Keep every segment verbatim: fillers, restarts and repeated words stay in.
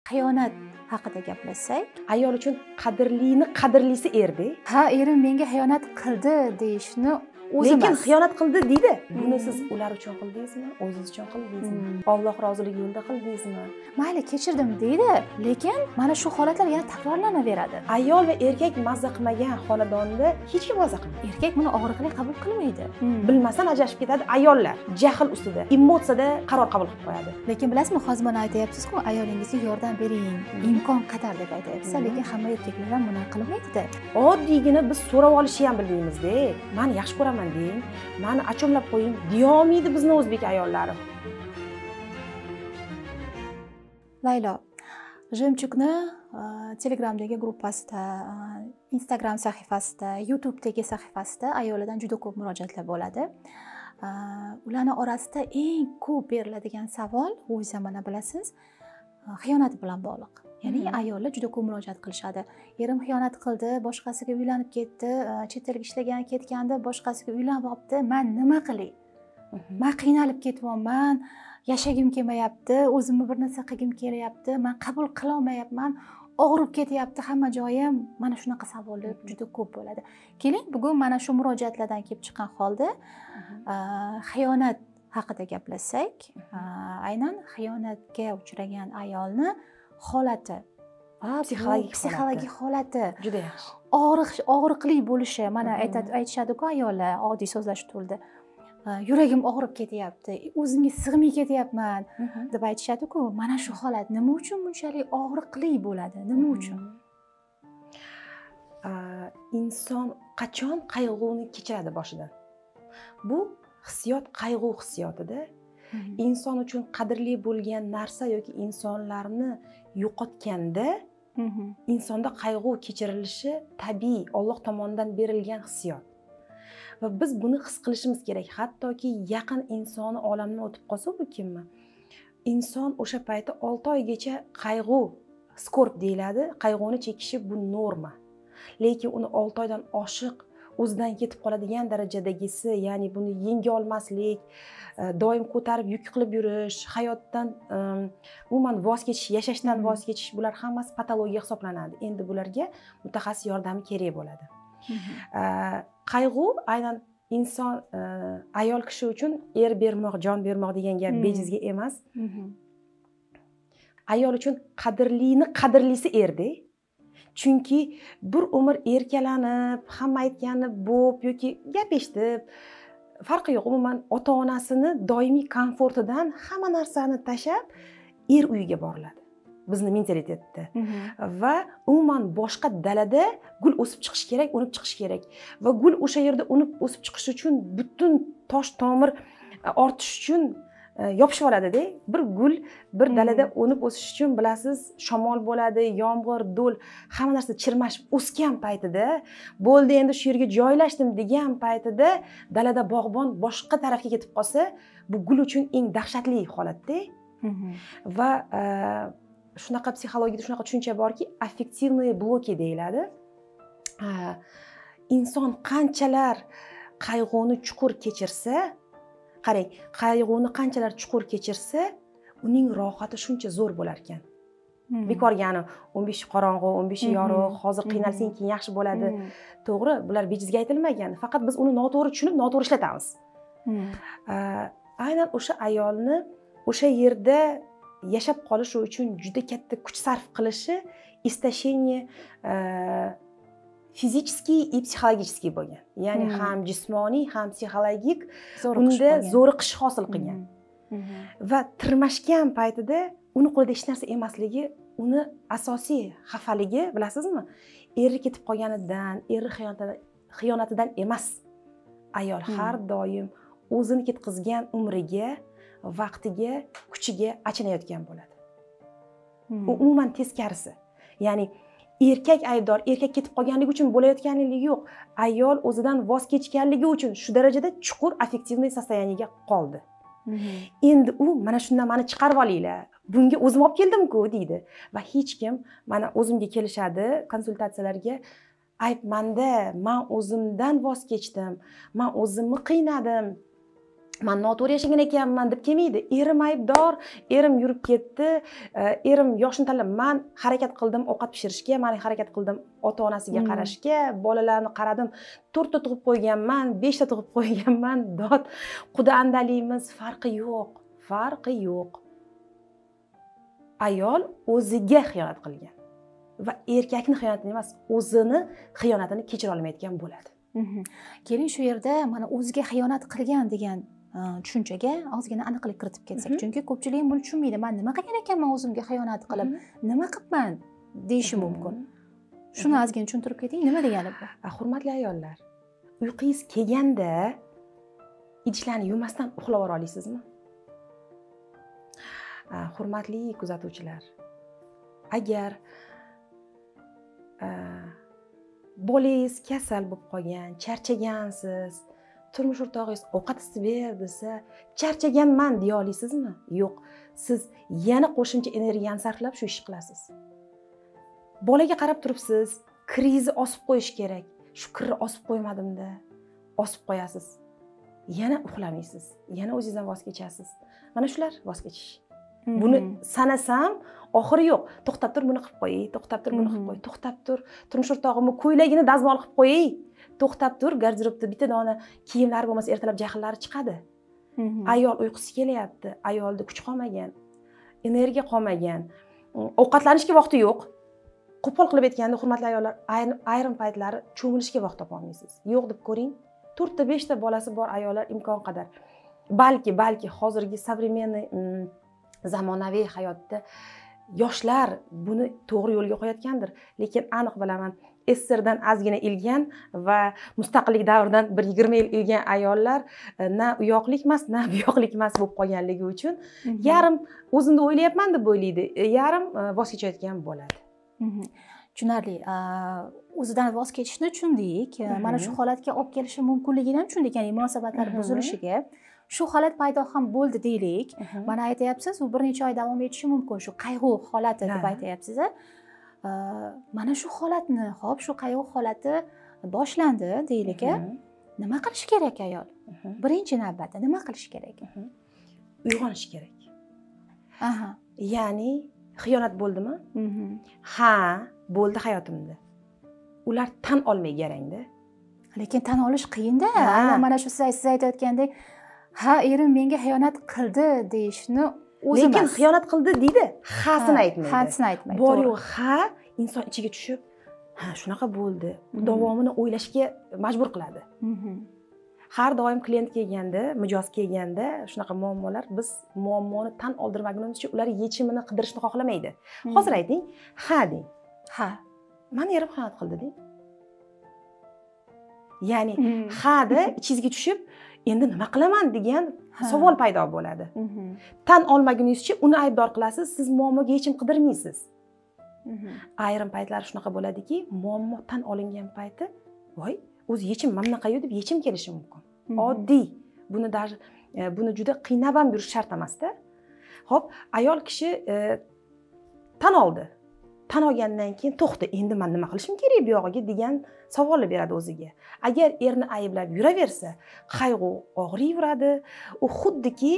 xiyonat haqida gaplashsak, ayol uchun qadrlini qadrlisi erda. ha, erim menga xiyonat qildi deyishni o'zi Lekin emas. xiyonat qildi deydi. Buni siz ular uchun qildingizmi? O'zingiz uchun qildingizmi? Alloh roziligi yo'lida qildingizmi? Mayli, kechirdim deydi, lekin mana shu holatlar yana takrorlanaveradi. Ayol va erkak mazza qilmagan xonadonda hech kim mazza qilmaydi. Erkak buni og'riqli qabul qilmaydi. Bilmasdan ajrashib ketadi ayollar. Jahl ustida, emotsiyada qaror qabul qilib qo'yadi. Lekin bilasizmi, hozir mana aytayapsiz-ku, ayolingizga yordam bering, imkon qadar deb aytayapsiz, lekin hamma erkaklar ham buni qilmaydi-da. Oddiygina biz so'rab olishni ham bilmaymiz-da. Men yaxshi ko'raman deng, meni achomlab qo'ying deyolmaydi bizni o'zbek ayollari. Laylo, Jemchukni Telegramdagi gruppasida, Instagram sahifasida, YouTube'dagi sahifasida ayolidan juda ko'p murojaatlar bo'ladi. Ularning orasida eng ko'p beriladigan savol, o'zi mana bilasiz, xiyonat bilan bog'liq. Ya'ni ayollar juda ko'p murojaat qilishadi. Erim xiyonat qildi, boshqasiga uylanib ketdi, chet elga ishlagan ketganda boshqasiga uylanib olibdi. Men nima qilay? Men qiynalib ketyapman, yashagim kelmayapti, o'zimni bir narsa qilgim kelyapti, men qabul qila olmayapman, og'rib ketyapti hamma joyim. Mana shunaqa savollar juda ko'p bo'ladi. Keling, bugun mana shu murojaatlardan kelib chiqqan holda xiyonat haqida gaplashsak, aynan xiyonatga uchragan ayolni holati, psixologik psixologik holati juda yaxshi. Og'riq og'riqli bo'lishi, mana aytishadi-ku ayollar, oddiy so'zlash to'ldi. Yuragim og'rib ketyapti, o'zimga sig'may ketyapman deb aytishadi-ku. Mana shu holat nima uchun bunchalik og'riqli bo'ladi? Nima uchun? Inson qachon qayg'uni kechiradi boshidan? Bu hissiyot qayg'u hissiyotida. Inson uchun qadrli bo'lgan narsa yoki insonlarni yo'qotganda insonda qayg'u kechirilishi tabiiy, Alloh tomonidan berilgan hissiyot. Va biz buni his qilishimiz kerak. Hattoki yaqin insoni olamdan o'tib qolsa, bu kimmi? Inson o'sha payti olti oygacha qayg'u, skorb deyiladi, qayg'uni chekishi bu norma. Lekin uni olti oydan oshiq o'zidan ketib qoladigan darajadagisi, ya'ni buni yenga olmaslik, doim ko'tarib yuk qilib yurish, hayotdan umuman voz kechish, yashashdan voz kechish, bular hammasi patologiya hisoblanadi. Endi bularga mutaxassis yordami kerak bo'ladi. Qayg'u aynan inson, ayol kishi uchun er bermoq, jon bermoq degan gap bejizga emas. Ayol uchun qadrlini qadrlisi erda. Chunki bir umr erkalanib, hamma aytganini bo'p yoki gap eshitib, farqi yo'q, umuman ota-onasini doimiy komfortidan hamma narsani tashab er uyiga boriladi. Bizni mentalitetda. Va umuman boshqa dalada gul o'sib chiqish kerak, unib chiqish kerak. Va gul o'sha yerda unib o'sib chiqish uchun butun tosh tomir ortish uchun yopishib oladi-da. Bir gul bir dalada unib o'sish uchun bilasiz, shamol bo'ladi, yomg'ir, do'l, hamma narsa chirmashib o'sgan paytida, bo'ldi endi shu yerga joylashdim degan paytida dalada bog'bon boshqa tarafga ketib qolsa, bu gul uchun eng dahshatli holat-da. Va shunaqa psixologiyada shunaqa tushuncha borki, affektivniy bloki deyiladi. Inson qanchalar qayg'uni chuqur kechirsa, qarang, qayg'uni qanchalar chuqur kechirsa, uning rohati shuncha zo'r bo'lar ekan. Bekorgani o'n besh qorong'u, o'n besh yorug', hozir qiynalsang keyin yaxshi bo'ladi. To'g'ri, bular bejizga aytilmagan. Faqat biz uni noto'g'ri tushunib, noto'g'ri ishlatamiz. Aynan o'sha ayolni o'sha yerda yashab qolishi uchun juda katta kuch sarf qilishi istashение fizический и psixologический bo'lgan. Ya'ni ham jismoniy, ham psixologik unda zo'riqish hosil qilgan. Va tirmashgan paytida uni qo'lida hech narsa emasligi, uni asosiy xafaligi, bilasizmi? Eri ketib qolganidan, eri xiyonatidan emas. Ayol har doim o'zini ketkizgan umriga, vaqtiga, kuchiga achinayotgan bo'ladi. U umuman teskarisi. Ya'ni erkak aybdor, erkak ketib qolganligi uchun bo'layotganligi yo'q. Ayol o'zidan voz kechganligi uchun shu darajada chuqur affektivniy состояниеga qoldi. Endi u mana shundan meni chiqarib olinglar. Bunga o'zim olib keldim-ku deydi. Va hech kim mana o'zimga kelishadi konsultatsiyalarga, ayb menda, men o'zimdan voz kechdim, men o'zimni qiynadim. man noto'g'ri yashagan ekanman deb kelmaydi. Erim aybdor, erim yurib ketdi, erim yoshini tanlab, man harakat qildim ovqat pishirishga, men harakat qildim ota-onasiga qarashga, bolalarni qaradim, to'rtta tug'ib qo'yganman, beshta tug'ib qo'yganman, dod, quda andaliymiz, farqi yo'q, farqi yo'q. Ayol o'ziga xiyonat qilgan va erkakni xiyonatini emas, o'zini xiyonatini kechira olmayotgan bo'ladi. Keling, shu yerda mana o'ziga xiyonat qilgan degan tushunchaga ozgina aniqlik kiritib ketsak, chunki ko'pchilik buni tushunmaydi. Men nima qilgan ekanman o'zimga xiyonat qilib, nima qilibman deyishi mumkin. Shuni ozgina tushuntirib keting, nima degani bu? Hurmatli ayollar, uyqungiz kelganda idishlarni yumasdan uxlab ola olasizmi? Hurmatli kuzatuvchilar, agar bolangiz kasal bo'lib qolgan, charchagansiz, turmush o'rtog'ingiz ovqat isitib ber desa, charchaganman deya olasizmi? Yo'q, siz yana qo'shimcha energiyani sarflab shu ishni qilasiz. Bolaga qarab turibsiz, krizni osib qo'yish kerak. Shu kirni osib qo'ymadim-da, osib qo'yasiz. Yana uxlamaysiz, yana o'zingizdan voz kechasiz. Mana shular voz kechish. Buni sanasam oxiri yo'q. To'xtab tur, buni qilib qo'yay, to'xtab tur, buni qilib qo'y, to'xtab tur, turmush o'rtog'imni ko'ylagini dazmol qilib qo'yay, to'xtab tur, garderobda bitta dona kiyimlari bo'lmasa ertalab jahllari chiqadi. Ayol uyqusi kelyapti, ayolda kuch qolmagan, energiya qolmagan, ovqatlanishga vaqti yo'q. Qo'pol qilib aytganda, hurmatli ayollar, ayrim paytlari cho'milishga vaqt topa olmaysiz. Yo'q deb ko'ring. to'rtta beshta bolasi bor ayollar imkon qadar. Balki, balki hozirgi современный zamonaviy hayotda yoshlar buni to'g'ri yo'lga qo'yayotgandir, lekin aniq bilaman, S S R dan ozgina ilgan va mustaqillik davridan bir yigirma yil ilgan ayollar na uyoqlik emas, na buyoqlik emas bo'lib qolganligi uchun yarim o'zimni o'ylayapman deb o'ylaydi, yarim voz kechayotgan bo'ladi. Tushunarli. O'zidan voz kechishni tushundik. Mana shu holatga olib kelishi mumkinligini ham tushundik, ya'ni munosabatlar buzilishiga. Shu holat paydo ham bo'ldi deylik. Mana aytayapsiz, u bir necha oy davom etishi mumkin, shu qayg'u holati deb aytayapsiz. Mana shu holatni, hop, shu qayg'u holati boshlandi deylik. Nima qilish kerak ayol? Birinchi navbatda nima qilish kerak? Uyg'onish kerak. Aha. Ya'ni xiyonat bo'ldimi? Ha, bo'ldi hayotimda. Ular tan olmay garangda. Lekin tan olish qiyin-da. Mana shu siz aytayotgandek, ha, erim menga xiyonat qildi deyishni o'zi emas. Lekin xiyonat qildi deydi, ha'sini aytmaydi. Ha'sini aytmaydi. Bor yo'q, ha, inson ichiga tushib, ha, shunaqa bo'ldi, davomini o'ylashga majbur qiladi. Har doim klient kelganda, mijoz kelganda, shunaqa muammolar, biz muammoni tan oldirmagunimizcha ular yechimini qidirishni xohlamaydi. Hozir ayting, ha deng. Ha. Meni erim xiyonat qildi deng. Ya'ni hada ichingizga tushib, endi nima qilaman degan savol paydo bo'ladi. Tan olmaguningizcha uni aybdor qilasiz, siz muammoga yechim qidirmaysiz. Ayrim paytlar shunaqa bo'ladiki, muammo tan olingan payti, voy, o'zi yechim mana bunaqa deb yechim kelishi mumkin. Oddiy. Buni даже buni juda qiynab ham yurish shart emas-da. Xo'p, ayol kishi tan oldi. Tan olgandan keyin to'xta, endi men nima qilishim kerak bu yog'iga degan savolni beradi o'ziga. Agar erni ayblab yuraversa, qayg'u og'riyveradi. U xuddiki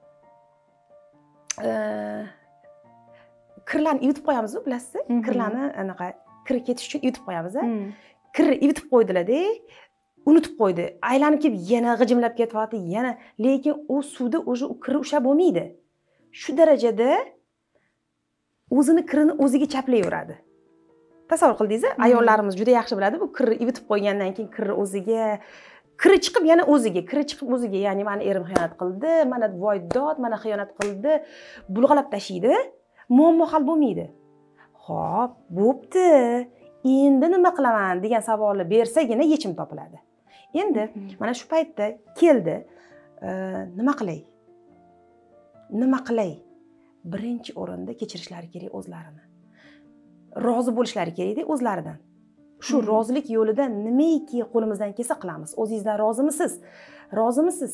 kirlarni yutib qo'yamiz, bilasizmi? Kirlarni anaqa kir ketish uchun yutib qo'yamiz-a. Kirni yutib qo'ydilar-da, unutib qo'ydi. Aylanib kelib yana g'ijimlab ketyapti, yana, lekin u suvda o'zi u kirni ushlab bo'lmaydi. Shu darajada o'zini kirini o'ziga chaplayveradi. Tasavvur qildingiz-a? Ayollarimiz juda yaxshi biladi, bu kirni yutib qo'ygandan keyin kirni o'ziga, kiri chiqib yana o'ziga, kiri chiqib o'ziga, ya'ni meni erim xiyonat qildi, mana voy dod, mana xiyonat qildi, bulg'alab tashlaydi, muammo hal bo'lmaydi. Xo'p, bo'pti. Endi nima qilaman degan savolni bersagina yechim topiladi. Endi mana shu paytda keldi, nima qilay? Nima qilay? Birinchi o'rinda kechirishlari kerak o'zlarini. Rozi bo'lishlari kerak-da o'zlaridan. Shu rozilik yo'lida nimaiki qo'limizdan kelsa qilamiz. O'zingizdan rozimisiz? Rozimisiz?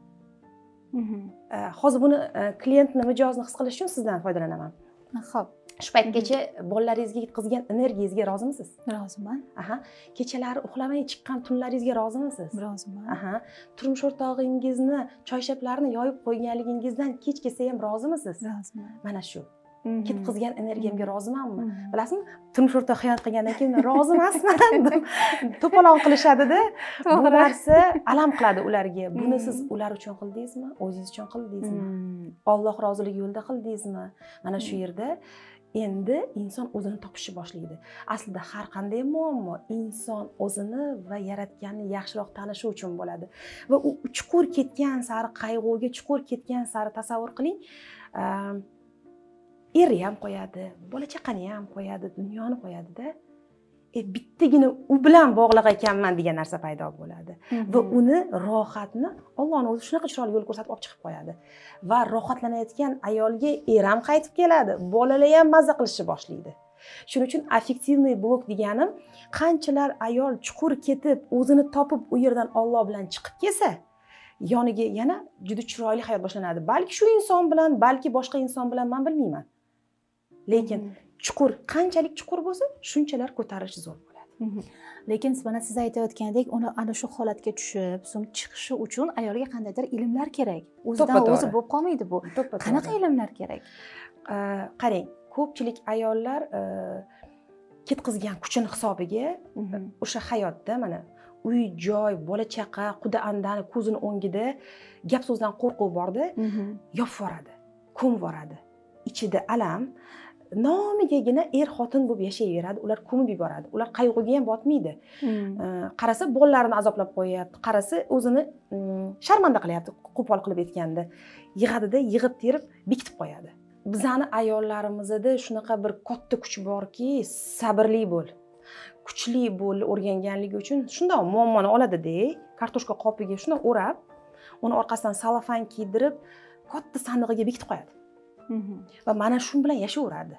Hozir buni klientni mijozni his qilish uchun sizdan foydalanaman. Xo'p. shu paytgacha bolalaringizga yetkazgan energiyangizga rozimisiz? Roziman. Aha. Kechalari uxlamay chiqqan tunlaringizga rozimisiz? Roziman. Aha. Turmush o'rtog'ingizni choyshablarni yoyib qo'yganligingizdan kechgacha ham rozimisiz? Roziman. Mana shu. Ketkazgan energiyamga rozimanmi? Bilasizmi? Turmush o'rtog'i xiyonat qilgandan keyin rozi emasman deb to'polon qilishadi-da. Bu narsa alam qiladi ularga. Buni siz ular uchun qildingizmi? O'zingiz uchun qildingizmi? Alloh roziligi yo'lida qildingizmi? Mana shu yerda endi inson o'zini topishni boshlaydi. Aslida har qanday muammo inson o'zini va yaratganni yaxshiroq tanishi uchun bo'ladi. Va u chuqur ketgan sari qayg'uga, chuqur ketgan sari tasavvur qiling, eri ham qo'yadi, bola chaqani ham qo'yadi, dunyoni qo'yadi-da. E bittagina u bilan bog'liq ekanman degan narsa paydo bo'ladi. Va uni rohatni Allohning o'zi shunaqa chiroyli yo'l ko'rsatib olib chiqib qo'yadi. Va rohatlanayotgan ayolga er ham qaytib keladi, bolalar ham mazza qilishni boshlaydi. Shuning uchun affektivniy blok deganim, qanchalar ayol chuqur ketib, o'zini topib, u yerdan Alloh bilan chiqib kelsa, yoniga yana juda chiroyli hayot boshlanadi. Balki shu inson bilan, balki boshqa inson bilan men bilmayman. Lekin chuqur qanchalik chuqur bo'lsa, shunchalar ko'tarilishi zo'r bo'ladi. Lekin mana siz aytayotgandek, uni ana shu holatga tushib, so'ng chiqishi uchun ayolga qandaydir ilmlar kerak. O'zidan o'zi bo'lib qolmaydi bu. Qanaqa ilmlar kerak? Qarang, ko'pchilik ayollar ketkazgan kuchini hisobiga o'sha hayotda mana uy, joy, bola chaqa, quda andani ko'zini o'ngida gap so'zdan qo'rquv borda, yopib yuboradi, ko'mib yuboradi. Ichida alam, nomigagina er xotin bo'lib yashayveradi, ular ko'mib yuboradi. Ular qayg'uga ham botmaydi. Qarasa bolalarini azoblab qo'yapti, qarasa o'zini sharmanda qilyapti, qo'pol qilib aytganda. Yig'adida, yig'ib terib bekitib qo'yadi. Bizani ayollarimizda shunaqa bir katta kuch borki, sabrli bo'l, kuchli bo'l o'rganganligi uchun shundoq muammoni oladi-da, kartoshka qopiga shundoq o'rab, uni orqasidan salofan kiydirib, katta sandig'iga bekitib qo'yadi. Va mana shu bilan yashayveradi.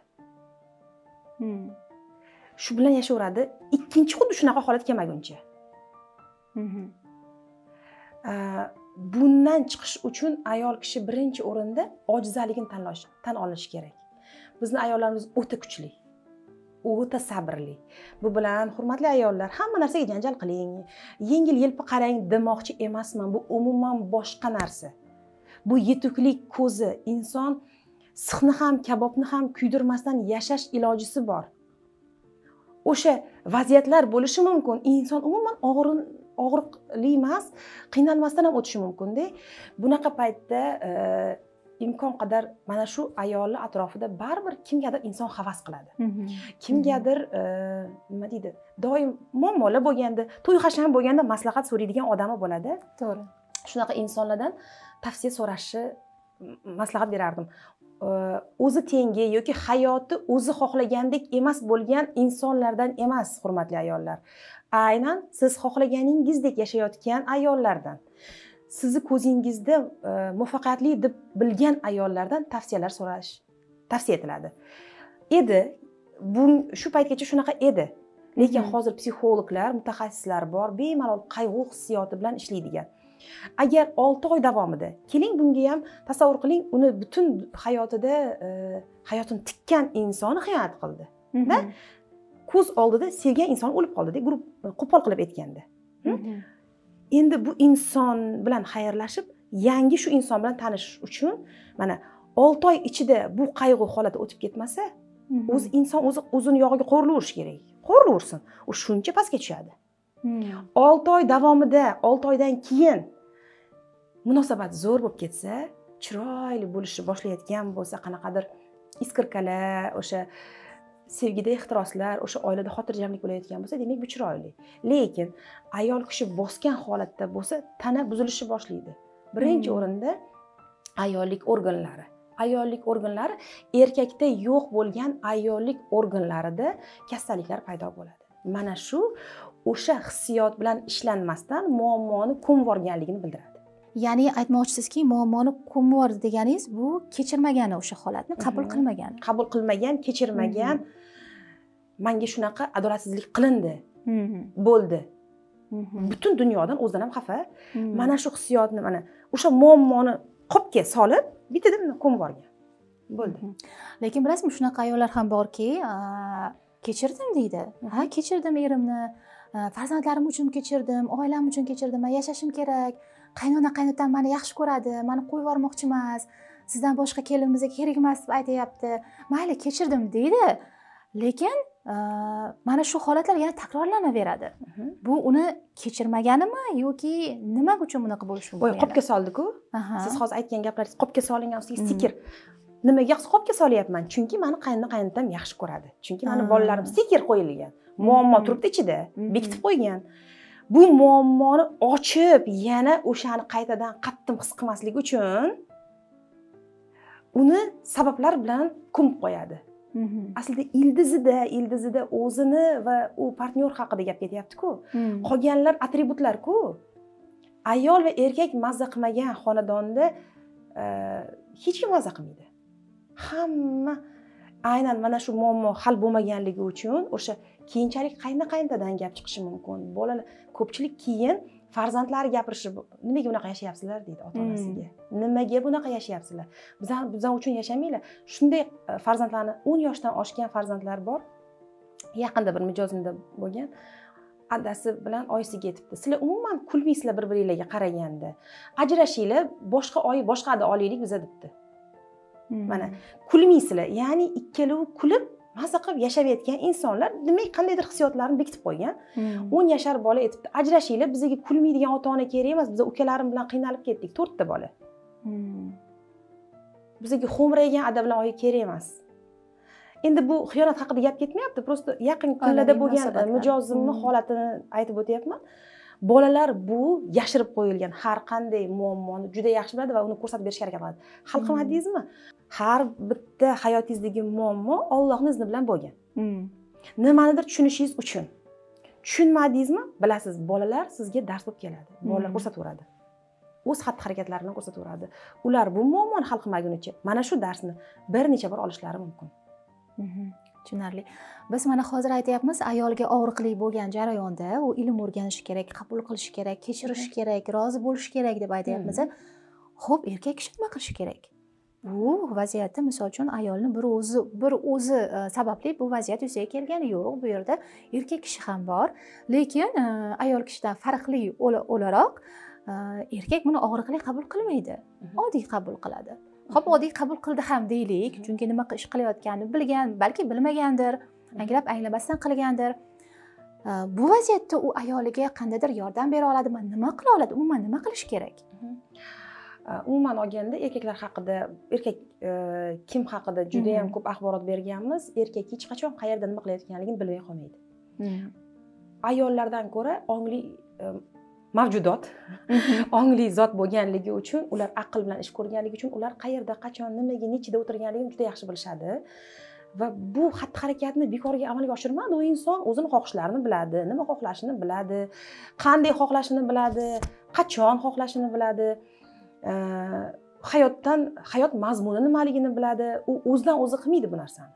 Shu bilan yashayveradi. Ikkinchi xuddi shunaqa holat kelmaguncha. Bundan chiqish uchun ayol kishi birinchi o'rinda ojizligini tanlash, tan olish kerak. Bizning ayollarimiz o'ta kuchli, o'ta sabrli. Bu bilan hurmatli ayollar, hamma narsaga janjal qiling, yengil-yelpi qarang demoqchi emasman. Bu umuman boshqa narsa. Bu yetuklik ko'zi. Inson sixni ham, kabobni ham kuydirmasdan yashash ilojisi bor. O'sha vaziyatlar bo'lishi mumkin. Inson umuman og'rin og'riqli emas, qiynalmasdan ham o'tishi mumkin-da. Bunaqa paytda imkon qadar mana shu ayollar atrofida baribir kimgadir inson havas qiladi. Kimgadir nima deydi? Doim muammolar bo'lganda, to'y hasham bo'lganda maslahat so'raydigan odami bo'ladi. To'g'ri. Shunaqa insonlardan tavsiya so'rashni maslahat berardim. O'zi tengi yoki hayoti o'zi xohlagandek emas bo'lgan insonlardan emas, hurmatli ayollar. Aynan siz xohlaganingizdek yashayotgan ayollardan, sizni ko'zingizda muvaffaqiyatli deb bilgan ayollardan tavsiyalar so'rash tavsiya etiladi. Edi, bu shu paytgacha shunaqa edi. Lekin hozir psixologlar, mutaxassislar bor, bemalol qayg'u hissiyoti bilan ishlaydigan. Agar olti oy davomida, keling bunga ham tasavvur qiling, uni butun hayotida hayotini tikkan insonni xiyonat qildi. Va ko'z oldida sevgan inson o'lib qoldi-da, guruh qo'pol qilib aytganda. Endi bu inson bilan xayrlashib, yangi shu inson bilan tanishish uchun mana olti oy ichida bu qayg'u holati o'tib ketmasa, o'z inson o'zi o'zini yog'iga qo'rilaverish kerak. Qo'rilaversin. U shuncha pastga tushadi. olti oy davomida, olti oydan keyin munosabat zo'r bo'lib ketsa, chiroyli bo'lishni boshlayotgan bo'lsa, qanaqadir iskirkalar, o'sha sevgida ehtiroslar, o'sha oilada xotirjamlik bo'layotgan bo'lsa, demak bu chiroyli. Lekin ayol kishi bosgan holatda bo'lsa, tana buzilishi boshlaydi. Birinchi o'rinda ayollik organlari. Ayollik organlari erkakda yo'q bo'lgan ayollik organlarida kasalliklar paydo bo'ladi. Mana shu o'sha hissiyot bilan ishlanmasdan muammoni ko'mib yuborganligini bildiradi. Ya'ni aytmoqchisizki, muammoni ko'mib yubordi deganingiz, bu kechirmagani o'sha holatni, qabul qilmagan. Qabul qilmagan, kechirmagan. Menga shunaqa adolatsizlik qilindi. Bo'ldi. Butun dunyodan o'zidan ham xafa. Mana shu hissiyotni, mana o'sha muammoni qopga solib, bittadan ko'mib yuborgan. bo'ldi. Lekin bilasizmi, shunaqa ayollar ham borki, kechirdim deydi. Ha, kechirdim erimni, farzandlarim uchun kechirdim, oilam uchun kechirdim, men yashashim kerak. Qaynona qaynotam meni yaxshi ko'radi, meni qo'yib yubormoqchi emas. Sizdan boshqa kelin bizga kerak emas deb aytayapti. Mayli, kechirdim deydi. Lekin mana shu holatlar yana takrorlanaveradi. Bu uni kechirmaganimi yoki nima uchun bunaqa bo'lishi mumkin? Voy, qopga soldi-ku. Siz hozir aytgan gaplaringiz qopga solingan ustiga stiker. Nimaga qopga solyapman? Chunki meni qaynona qaynotam yaxshi ko'radi. Chunki meni bolalarim stiker qo'yilgan. Muammo turibdi ichida, bekitib qo'ygan. Bu muammoni ochib, yana o'shani qaytadan qattiq his qilmaslik uchun uni sabablar bilan ko'mib qo'yadi. Aslida ildizida, ildizida o'zini va u partnyor haqida gap ketyapti-ku. Qolganlar atributlar-ku. Ayol va erkak mazza qilmagan xonadonda hech kim mazza qilmaydi. Hamma aynan mana shu muammo hal bo'lmaganligi uchun o'sha keyinchalik qayna qaynotadan gap chiqishi mumkin. Bolalar ko'pchilik keyin farzandlari gapirishib, nimaga bunaqa yashayapsizlar deydi ota-onasiga. Nimaga bunaqa yashayapsizlar? Bizlar bizlar uchun yashamanglar. Shunday farzandlarni o'n yoshdan oshgan farzandlar bor. Yaqinda bir mijozimda bo'lgan. Adasi bilan oyisiga aytibdi. Sizlar umuman kulmaysizlar bir-biringizga qaraganda. Ajrashinglar, boshqa oy boshqada olaylik biza debdi. Mana kulmaysizlar. Ya'ni ikkalovi kulib mazza qilib yashayotgan insonlar demak qandaydir hissiyotlarni bekitib qo'ygan. o'n yashar bola aytibdi, ajrashinglar, bizga kulmaydigan ota-ona kerak emas, biz ukalarim bilan qiynalib ketdik, to'rtta bola. Bizga xo'mraygan ada bilan oyi kerak emas. Endi bu xiyonat haqida gap ketmayapti, prosta yaqin kunlarda bo'lgan mijozimning holatini aytib o'tyapman. Bolalar bu yashirib qo'yilgan har qanday muammoni juda yaxshi biladi va uni ko'rsatib berishga harakat qiladi. Hal qilmadingizmi? Har bitta hayotingizdagi muammo Allohning izni bilan bo'lgan. Nimanidir tushunishingiz uchun. Tushunmadingizmi? Bilasiz, bolalar sizga dars bo'lib keladi. Bolalar ko'rsataveradi. O'z xatti-harakatlarini ko'rsataveradi. Ular bu muammoni hal qilmagunicha mana shu darsni bir necha bor olishlari mumkin. Tushunarli. Biz mana hozir aytayapmiz, ayolga og'riqli bo'lgan jarayonda u ilm o'rganishi kerak, qabul qilishi kerak, kechirish kerak, rozi bo'lishi kerak deb aytayapmiz. Xo'p, erkak kishi nima qilishi kerak? Bu vaziyatda misol uchun ayolni bir o'zi bir o'zi sababli bu vaziyat yuzaga kelgani yo'q. Bu yerda erkak kishi ham bor, lekin ayol kishidan farqli o'laroq erkak buni og'riqli qabul qilmaydi. Oddiy qabul qiladi. Xo'p, oddiy qabul qildi ham deylik, chunki nima ish qilayotganini bilgan, balki bilmagandir, anglab anglamasdan qilgandir. Bu vaziyatda u ayoliga qandaydir yordam bera oladimi? Nima qila oladi? Umuman nima qilish kerak? Umuman olganda erkaklar haqida, erkak kim haqida juda ham ko'p axborot berganmiz. Erkak hech qachon qayerda nima qilayotganligini bilmay qolmaydi. Ayollardan ko'ra ongli mavjudot, ongli zot bo'lganligi uchun, ular aql bilan ish ko'rganligi uchun ular qayerda, qachon, nimaga, nechida o'tirganligini juda yaxshi bilishadi. Va bu xatti-harakatni bekorga amalga oshirmadi. U inson o'zini xohishlarini biladi, nima xohlashini biladi, qanday xohlashini biladi, qachon xohlashini biladi, hayotdan, hayot mazmuni nimaligini biladi. U o'zidan o'zi qilmaydi bu narsani.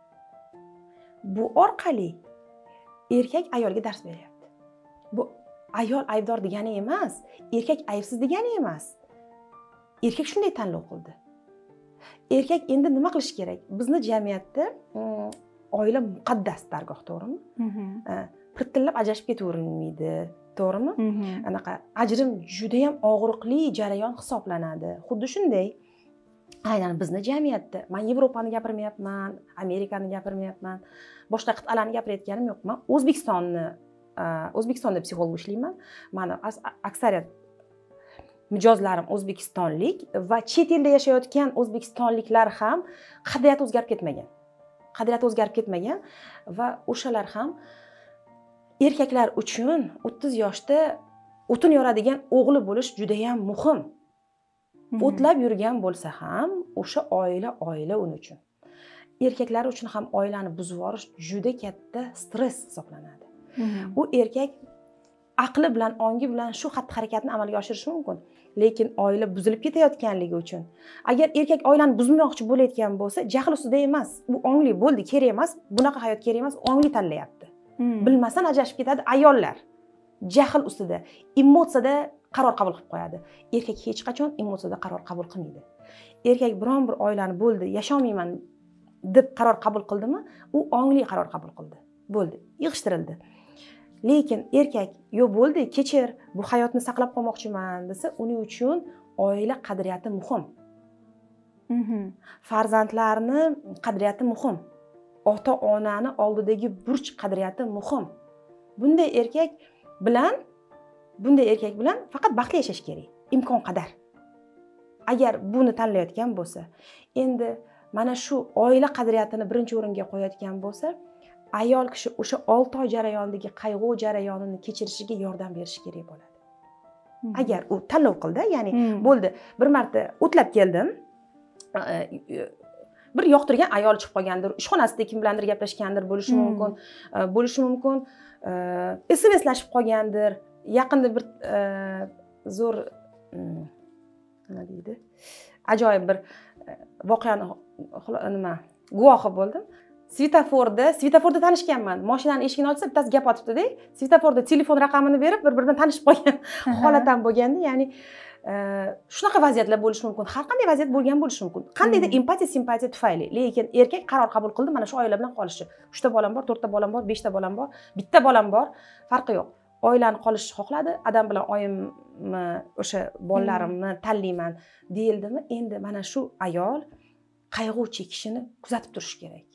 Bu orqali erkak ayolga dars beryapti. Bu ayol aybdor degani emas, erkak aybsiz degani emas. Erkak shunday tanlov qildi. Erkak endi nima qilish kerak? Bizni jamiyatda oila muqaddas dargoh, to'g'rimi? Pirtillab ajrashib ketaverilmaydi, to'g'rimi? Anaqa ajrim juda ham og'riqli jarayon hisoblanadi. Xuddi shunday. Aynan bizni jamiyatda, men Yevropani gapirmayapman, Amerikani gapirmayapman, boshqa qit'alarni gapirayotganim yo'q. Men O'zbekistonni O'zbekistonda psixolog ishlayman. Meni aksariyat mijozlarim o'zbekistonlik va chet elda yashayotgan o'zbekistonliklar ham qadriyati o'zgarib ketmagan. Qadriyati o'zgarib ketmagan va o'shalar ham erkaklar uchun o'ttiz yoshda o'tin yoradigan o'g'li bo'lish juda ham muhim. O'tlab yurgan bo'lsa ham o'sha oila oila uning uchun. Erkaklar uchun ham oilani buzib yuborish juda katta stress hisoblanadi. U erkak aqli bilan, ongi bilan shu xatti-harakatni amalga oshirishi mumkin, lekin oila buzilib ketayotganligi uchun. Agar erkak oilani buzmoqchi bo'layotgan bo'lsa, jahl ustida emas, u ongli bo'ldi, kerak emas, bunaqa hayot kerak emas, ongli tanlayapti. Bilmasdan ajrashib ketadi ayollar. Jahl ustida, emotsiyada qaror qabul qilib qo'yadi. Erkak hech qachon emotsiyada qaror qabul qilmaydi. erkak biron bir oilani bo'ldi yasholmayman deb qaror qabul qildimi, u ongli qaror qabul qildi. Bo'ldi, yig'ishtirildi. Lekin erkak yo bo'ldi, kechir, bu hayotni saqlab qolmoqchiman desa, uning uchun oila qadriyati muhim. Farzandlarni qadriyati muhim. Ota-onani oldidagi burch qadriyati muhim. Bunday erkak bilan bunday erkak bilan faqat baxtli yashash kerak, imkon qadar. Agar buni tanlayotgan bo'lsa, endi mana shu oila qadriyatini birinchi o'ringa qo'yayotgan bo'lsa, ayol kishi o'sha olti oy jarayonidagi qayg'u jarayonini kechirishiga yordam berish kerak bo'ladi. Agar u tanlov qildi, ya'ni bo'ldi, bir marta o'tlab keldim, bir yoqtirgan ayol chiqib qolgandir, ishxonasida kim bilandir gaplashgandir, bo'lishi mumkin, bo'lishi mumkin, S M S lashib qolgandir, yaqinda bir zo'r nima deydi, ajoyib bir voqeani nima guvohi bo'ldim. Svetoforda, svetoforda tanishganman. Mashinani eshigini ochsa, bittasi gap otibdi-da, svetoforda telefon raqamini berib, bir-birini tanishib qolgan holat ham bo'lganda, ya'ni shunaqa vaziyatlar bo'lishi mumkin. Har qanday vaziyat bo'lgan bo'lishi mumkin. Qandaydir empatiya, simpatiya tufayli. Lekin erkak qaror qabul qildi, mana shu oila bilan qolishni. uchta bolam bor, to'rtta bolam bor, beshta bolam bor, bitta bolam bor, farqi yo'q. Oilani qolishni xohladi, adam bilan oyimni, o'sha bolalarimni tanlayman deyildimi? Endi mana shu ayol qayg'u chekishini kuzatib turish kerak.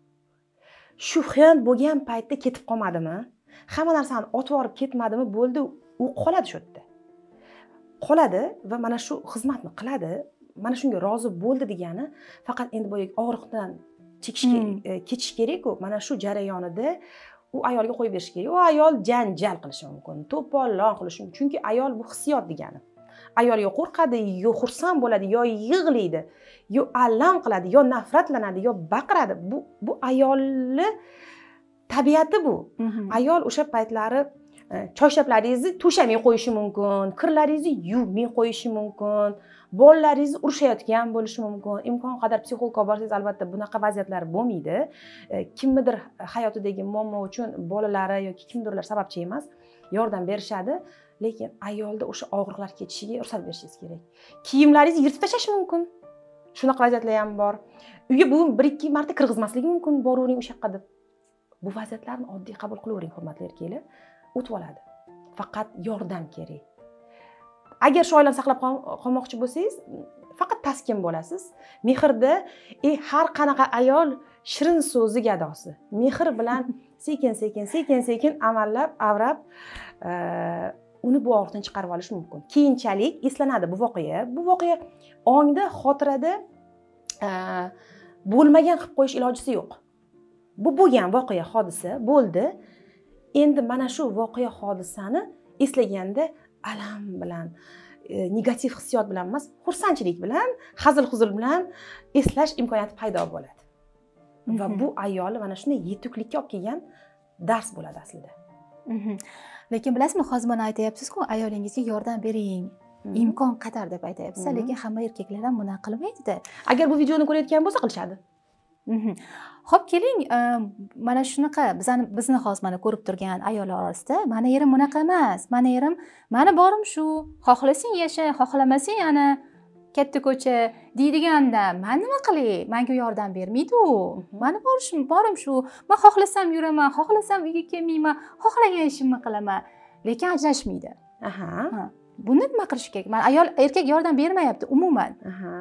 Shu xiyonat bo'lgan paytda ketib qolmadimi? Hamma narsani otib olib ketmadimi? Bo'ldi, u qoladi shu yerda. Qoladi va mana shu xizmatni qiladi. Mana shunga rozi bo'ldi degani, faqat endi bu og'riqdan chekishga ketish kerak-ku. Mana shu jarayonida u ayolga qo'yib berish kerak. U ayol janjal qilishi mumkin, to'polon qilishi mumkin. Chunki ayol bu hissiyot degani. Ayol yo qo'rqadi, yo xursand bo'ladi, yo yig'laydi, yo alam qiladi, yo nafratlanadi, yo baqiradi. Bu bu ayolni tabiati bu. Ayol o'sha paytlari choyshablaringizni to'shamay qo'yishi mumkin, kirlaringizni yuvmay qo'yishi mumkin, bolalaringizni urushayotgan bo'lishi mumkin. Imkon qadar psixologga borsangiz, albatta bunaqa vaziyatlar bo'lmaydi. Kimnidir hayotidagi muammo uchun bolalari yoki kimdirlar sababchi emas, yordam berishadi. Lekin ayolda o'sha og'riqlar ketishiga ruxsat berishingiz kerak. Kiyimlaringizni yirtib tashlash mumkin. Shunaqa vaziyatlar ham bor. Uyga bu bir ikki marta kirgizmasligi mumkin, boravering o'sha yoqqa deb. Bu vaziyatlarni oddiy qabul qilavering, hurmatli erkaklar. O'tib oladi. Faqat yordam kerak. Agar shu oilani saqlab qolmoqchi bo'lsangiz, faqat taskin bo'lasiz. Mehrda, e har qanaqa ayol shirin so'zi gadosi. Mehr bilan sekin-sekin, sekin-sekin amallab, avrab uni bu og'riqdan chiqarib olish mumkin. Keyinchalik eslanadi bu voqea. Bu voqea ongda, xotirada bo'lmagan qilib qo'yish ilojisi yo'q. Bu bo'lgan voqea, hodisa bo'ldi. Endi mana shu voqea, hodisani eslaganda alam bilan, negativ hissiyot bilan emas, xursandchilik bilan, hazil-huzul bilan eslash imkoniyati paydo bo'ladi. Va bu ayol mana shunday yetuklikka olib kelgan dars bo'ladi aslida. Lekin bilasizmi, hozir mana aytayapsiz-ku, ayolingizga yordam bering, imkon qadar deb aytayapsiz, lekin hamma erkaklar ham buni qilmaydi-da. Agar bu videoni ko'rayotgan bo'lsa, qilishadi. Xo'p, keling, mana shunaqa bizani bizni hozir mana ko'rib turgan ayollar orasida, "Mani erim bunaqa emas, mani erim, mani borim shu, xohlasang yasha, xohlamasang ana katta ko'cha" deydiganda, "Men nima qilay? Menga yordam bermaydi-ku. Mani borishim, borim shu. Men xohlasam yuraman, xohlasam uyga kelmayman, xohlagan ishimni qilaman." Lekin ajrashmaydi. Aha. Buni nima qilish kerak? Mana ayol, erkak yordam bermayapti umuman. Aha.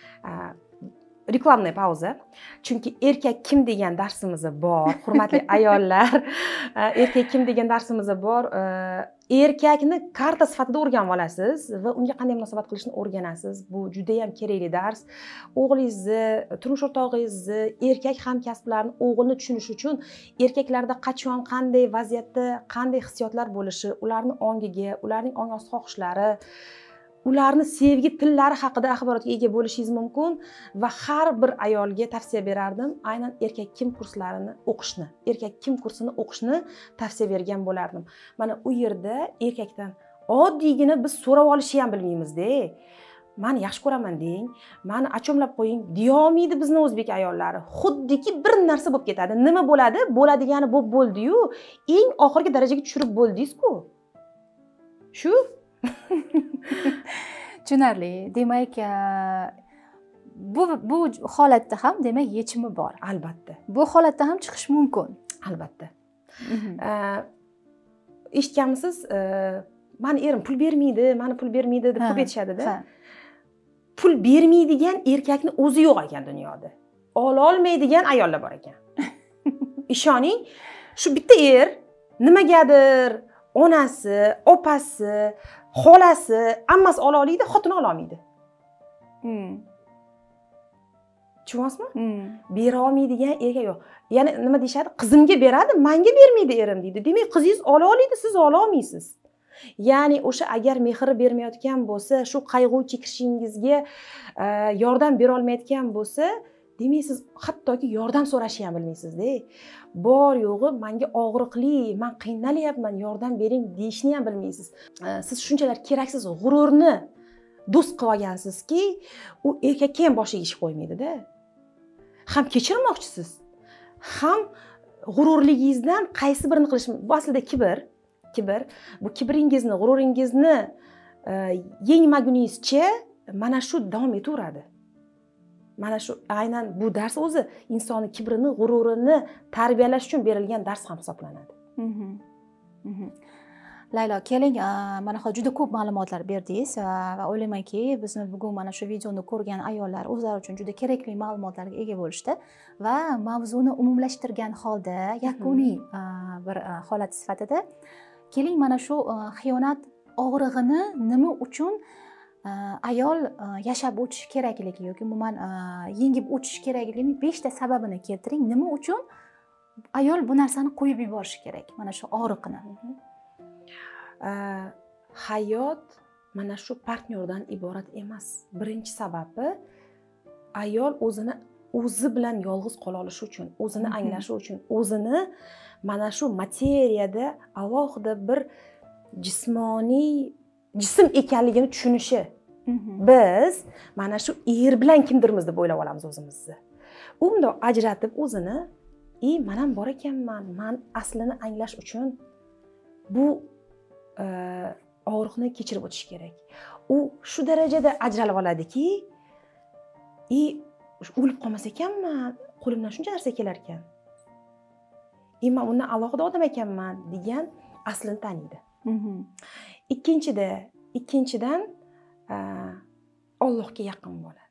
Reklamная pauza. Chunki erkak kim degan darsimiz bor, hurmatli ayollar. Erkak kim degan darsimiz bor. Erkakni karta sifatida o'rganib olasiz va unga qanday munosabat qilishni o'rganasiz. Bu juda ham kerakli dars. O'g'lingizni, turmush o'rtog'ingizni, erkak hamkasblarni o'g'lini tushunish uchun erkaklarda qachon, qanday vaziyatda, qanday hissiyotlar bo'lishi, ularning ongiga, ularning ong osti xohishlari, ularni sevgi tillari haqida axborotga ega bo'lishingiz mumkin va har bir ayolga tavsiya berardim, aynan erkak kim kurslarini o'qishni, erkak kim kursini o'qishni tavsiya bergan bo'lardim. Mana u yerda erkakdan oddiygina biz so'rab olishni ham bilmaymiz-da. "Meni yaxshi ko'raman" deng, "Meni achomlab qo'ying" deyolmaydi bizni o'zbek ayollari. Xuddiki bir narsa bo'lib ketadi. Nima bo'ladi? Bo'ladigani bo'lib bo'ldi-yu, eng oxirgi darajaga tushirib bo'ldingiz-ku. Shu tushunarli. Demak, bu bu holatda ham demak yechimi bor. Albatta. Bu holatdan ham chiqish mumkin. Albatta. Eshitganmisiz, mani erim pul bermaydi, mani pul bermaydi deb ko'p aytishadi-da. Pul bermaydigan erkakni o'zi yo'q ekan dunyoda. Ola olmaydigan ayollar bor ekan. Ishoning, shu bitta er nimagadir onasi, opasi, xolasi, ammasi ola oladi, xotini ola olmaydi. Tushunyapsizmi? Bera olmaydigan erkak yo'q. Ya'ni nima deyshadi? Qizimga beradi, menga bermaydi erim deydi. Demak, qizingiz ola oladi, siz ola olmaysiz. Ya'ni o'sha agar mehr bermayotgan bo'lsa, shu qayg'u chekishingizga yordam bera olmayotgan bo'lsa, demak siz hattoki yordam so'rashni ham bilmaysiz-da. Bor yo'g'i menga og'riqli, men qiynalyapman, yordam bering deyishni ham bilmaysiz. Siz shunchalar keraksiz g'ururni do'st qilib olgansizki, u erkakka ham boshiga ish qo'ymaydi-da. Ham kechirmoqchisiz, ham g'ururligingizdan qaysi birini qilish, bu aslida kibr. Kibr, bu kibringizni, g'ururingizni yengmaguningizcha mana shu davom etaveradi. Mana shu aynan bu dars o'zi insonning kibrini, g'ururini tarbiyalash uchun berilgan dars ham hisoblanadi. Laylo, keling, mana hozir juda ko'p ma'lumotlar berdingiz va o'ylaymanki, bizni bugun mana shu videoni ko'rgan ayollar o'zlari uchun juda kerakli ma'lumotlarga ega bo'lishdi va mavzuni umumlashtirgan holda yakuniy bir holat sifatida keling, mana shu xiyonat og'rig'ini nima uchun ayol yashab o'tishi kerakligi yoki umuman yengib o'tishi kerakligining beshta sababini keltiring. Nima uchun ayol bu narsani qo'yib yuborishi kerak, mana shu og'riqni? Hayot mana shu partnyordan iborat emas. Birinchi sababi ayol o'zini o'zi bilan yolg'iz qola olishi uchun, o'zini anglashi uchun, o'zini mana shu materiyada alohida bir jismoniy jism ekanligini tushunishi. Biz mana shu er bilan kimdirmiz deb o'ylab olamiz o'zimizni. U bundoq ajratib o'zini, "Ey, men ham bor ekanman, men aslini anglash uchun bu og'riqni kechirib o'tish kerak." U shu darajada ajralib oladiki, "Ey, o'lib qolmas ekanman, qo'limdan shuncha narsa kelar ekan. Ey, men undan alohida odam ekanman" degan aslini taniydi. Ikkinchida, ikkinchidan Allohga yaqin bo'ladi.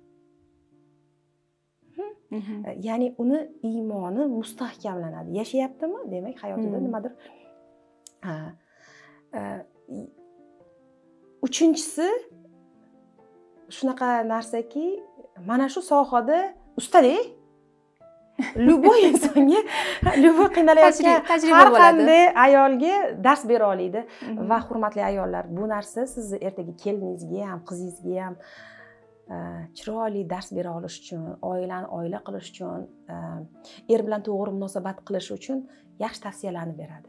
Ya'ni uni iymoni mustahkamlanadi. Yashayaptimi? Demak, hayotida nimadir. Uchinchisi shunaqa narsaki, mana shu sohada ustada Любой insonga, любой qiynalayotgan har qanday ayolga dars bera oladi. Va hurmatli ayollar, bu narsa sizni ertaga keliningizga ham, qizingizga ham chiroyli dars bera olish uchun, oilani oila qilish uchun, er bilan to'g'ri munosabat qilish uchun yaxshi tavsiyalarni beradi.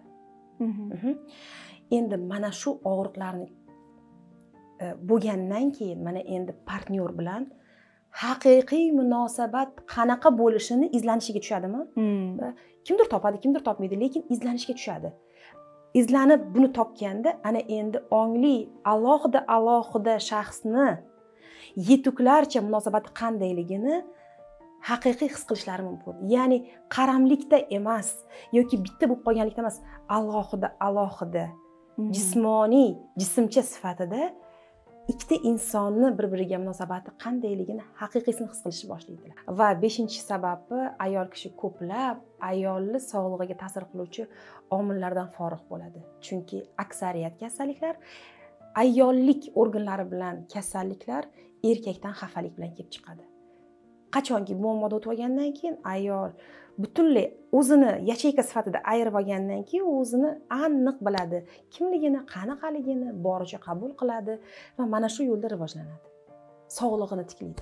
Endi mana shu og'riqlarni bo'lgandan keyin mana endi partnyor bilan haqiqiy munosabat qanaqa bo'lishini izlanishiga tushadimi? Kimdir topadi, kimdir topmaydi, lekin izlanishga tushadi. Izlanib buni topganda ana endi ongli alohida alohida shaxsni yetuklarcha munosabati qandayligini haqiqiy his qilishlari mumkin. Ya'ni qaramlikda emas yoki bitta bo'lib qolganlikda emas, alohida alohida jismoniy, jismcha sifatida ikkita insonni bir-biriga munosabati qandayligini haqiqiysini his qilishni boshlaydilar. Va beshinchi sababi ayol kishi ko'plab ayolning sog'lig'iga ta'sir qiluvchi omillardan forig' bo'ladi. Chunki aksariyat kasalliklar, ayollik organlari bilan kasalliklar erkakdan xafalik bilan kelib chiqadi. Qachonki muammoda o'tib olgandan keyin ayol butunlay o'zini yacheyka sifatida ayirib olgandan keyin o'zini aniq biladi, kimligini, qanaqaligini boricha qabul qiladi va mana shu yo'lda rivojlanadi. Sog'lig'ini tiklaydi.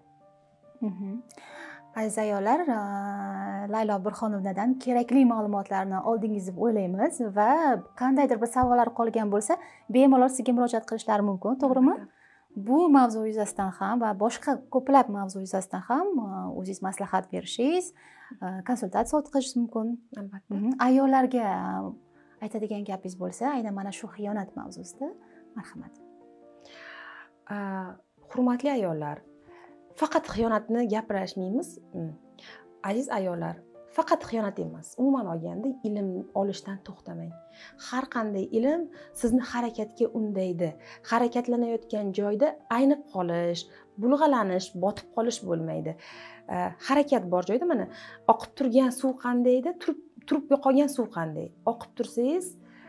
Aziz ayollar, Laylo Burxonovnadan kerakli ma'lumotlarni oldingiz deb o'ylaymiz va qandaydir bir savollar qolgan bo'lsa, bemalol sizga murojaat qilishlari mumkin, to'g'rimi? Bu mavzu yuzasidan ham va boshqa ko'plab mavzu yuzasidan ham o'zingiz maslahat berishingiz, konsultatsiya o'tkazishingiz mumkin. Albatta. Ayollarga aytadigan gapingiz bo'lsa, aynan mana shu xiyonat mavzusida, marhamat. Hurmatli ayollar, faqat xiyonatni gapirishmaymiz. Aziz ayollar, faqat xiyonat emas, umuman olganda ilm olishdan to'xtamang. Har qanday ilm sizni harakatga undaydi. Harakatlanayotgan joyda aynib qolish, bulg'alanish, botib qolish bo'lmaydi. Harakat bor joyda mana oqib turgan suv qandaydi, turib turib yo'qolgan suv qanday. Oqib tursangiz,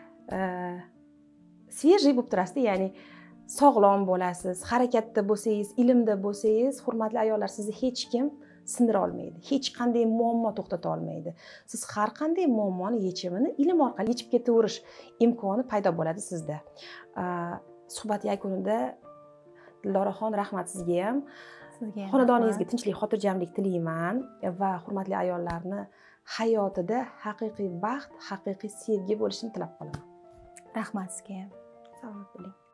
svejiy bo'lib turasiz, ya'ni sog'lom bo'lasiz, harakatda bo'lsangiz, ilmda bo'lsangiz, hurmatli ayollar, sizni hech kim sindira olmaydi. Hech qanday muammo to'xtata olmaydi. Siz har qanday muammoni yechimini ilm orqali yechib ketaverish imkoni paydo bo'ladi sizda. Suhbat yakunida Diloraxon, rahmat sizga ham. Sizga ham. Xonadoningizga tinchlik, xotirjamlik tilayman va hurmatli ayollarni hayotida haqiqiy baxt, haqiqiy sevgi bo'lishini tilab qolaman. Rahmat sizga ham. Salomat bo'ling.